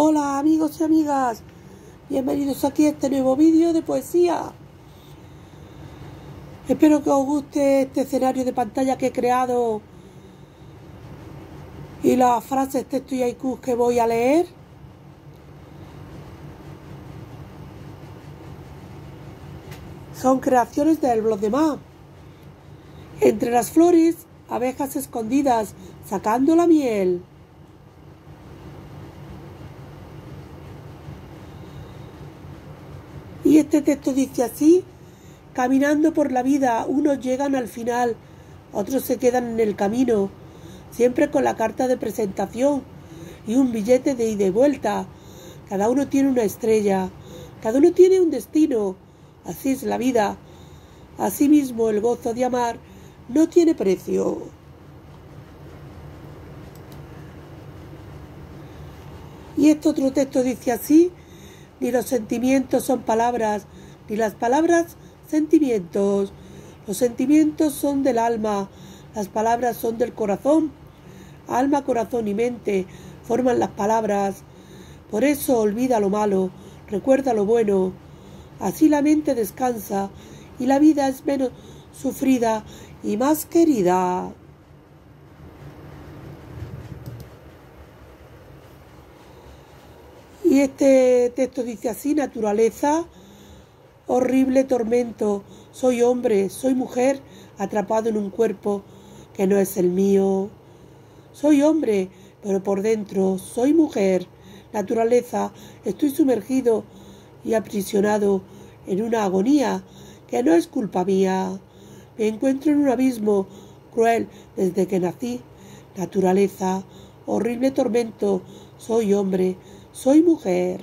Hola amigos y amigas, bienvenidos aquí a este nuevo vídeo de poesía. Espero que os guste este escenario de pantalla que he creado y las frases, textos y haikus que voy a leer. Son creaciones del blog de Ma. Entre las flores, abejas escondidas, sacando la miel. Y este texto dice así: caminando por la vida, unos llegan al final, otros se quedan en el camino, siempre con la carta de presentación y un billete de ida y vuelta. Cada uno tiene una estrella, cada uno tiene un destino. Así es la vida. Asimismo, el gozo de amar no tiene precio. Y este otro texto dice así: ni los sentimientos son palabras, ni las palabras sentimientos. Los sentimientos son del alma, las palabras son del corazón. Alma, corazón y mente forman las palabras. Por eso olvida lo malo, recuerda lo bueno. Así la mente descansa y la vida es menos sufrida y más querida. Y este texto dice así: naturaleza, horrible tormento, soy hombre, soy mujer, atrapado en un cuerpo que no es el mío. Soy hombre, pero por dentro soy mujer. Naturaleza, estoy sumergido y aprisionado en una agonía que no es culpa mía. Me encuentro en un abismo cruel desde que nací. Naturaleza, horrible tormento, soy hombre, soy mujer.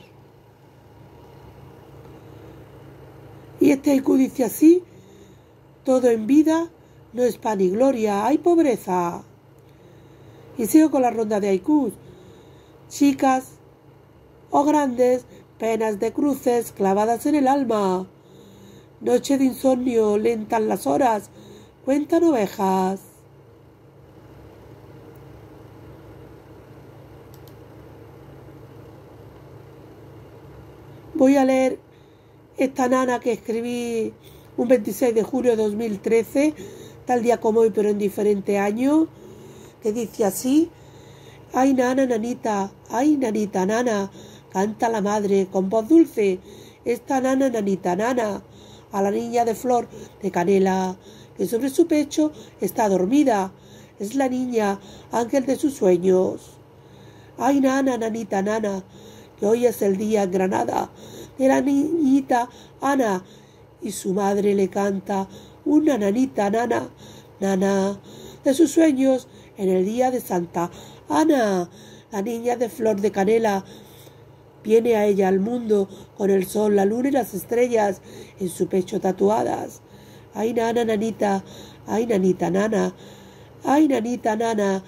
Y este haiku dice así: todo en vida no es pan y gloria, hay pobreza. Y sigo con la ronda de haikus. Chicas o grandes, penas de cruces clavadas en el alma. Noche de insomnio, lentas las horas, cuentan ovejas. Voy a leer esta nana que escribí un 26 de julio de 2013, tal día como hoy, pero en diferente año, que dice así: ay nana, nanita, ay nanita, nana, canta la madre con voz dulce, esta nana, nanita, nana, a la niña de flor de canela, que sobre su pecho está dormida, es la niña, ángel de sus sueños. Ay nana, nanita, nana, que hoy es el día en Granada de la niñita Ana, y su madre le canta una nanita, nana, nana, de sus sueños en el día de Santa Ana. La niña de flor de canela viene a ella al mundo con el sol, la luna y las estrellas en su pecho tatuadas. Ay nana, nanita, ay nanita, nana, ay nanita, nana,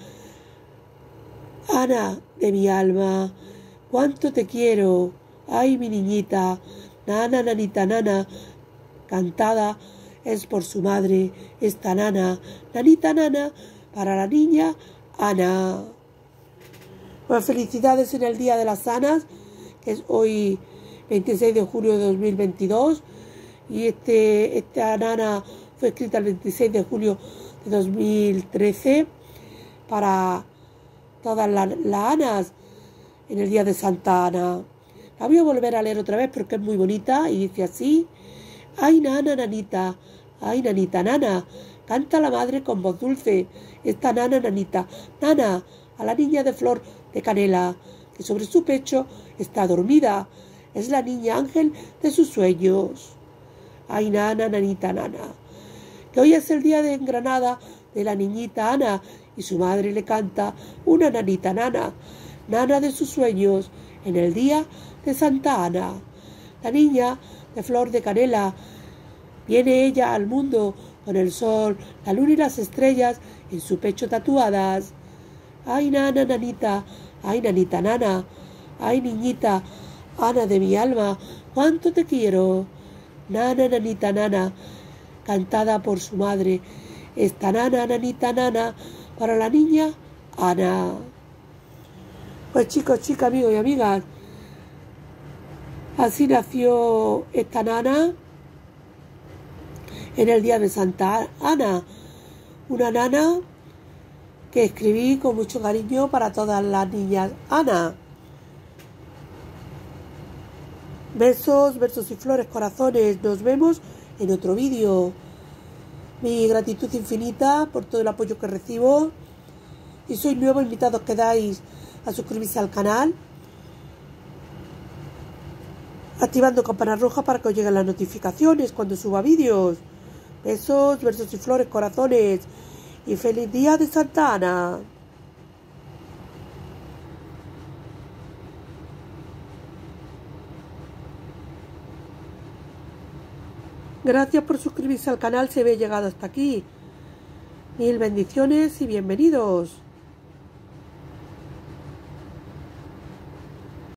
Ana de mi alma, cuánto te quiero, ay mi niñita, nana, nanita, nana, cantada es por su madre, esta nana, nanita, nana, para la niña Ana. Pues felicidades en el Día de las Anas, que es hoy 26 de julio de 2022, y esta nana fue escrita el 26 de julio de 2013 para todas las Anas en el día de Santa Ana. La voy a volver a leer otra vez porque es muy bonita y dice así: ay nana, nanita, ay nanita, nana, canta la madre con voz dulce, esta nana, nanita, nana, a la niña de flor de canela, que sobre su pecho está dormida, es la niña ángel de sus sueños. Ay nana, nanita, nana, que hoy es el día de Granada de la niñita Ana, y su madre le canta una nanita, nana, nana de sus sueños en el día de Santa Ana. La niña de flor de canela, viene ella al mundo con el sol, la luna y las estrellas en su pecho tatuadas. Ay nana, nanita, ay nanita, nana, ay niñita, Ana de mi alma, cuánto te quiero. Nana, nanita, nana, cantada por su madre, esta nana, nanita, nana, para la niña Ana. Pues chicos, chicas, amigos y amigas, Así nació esta nana en el día de Santa Ana, una nana que escribí con mucho cariño para todas las niñas Ana. Besos, besos y flores, corazones. Nos vemos en otro vídeo. Mi gratitud infinita por todo el apoyo que recibo. Si sois nuevos, invitados quedáis a suscribirse al canal, activando campana roja para que os lleguen las notificaciones cuando suba vídeos. Besos, besos y flores, corazones. Y feliz día de Santa Ana. Gracias por suscribirse al canal si habéis llegado hasta aquí. Mil bendiciones y bienvenidos.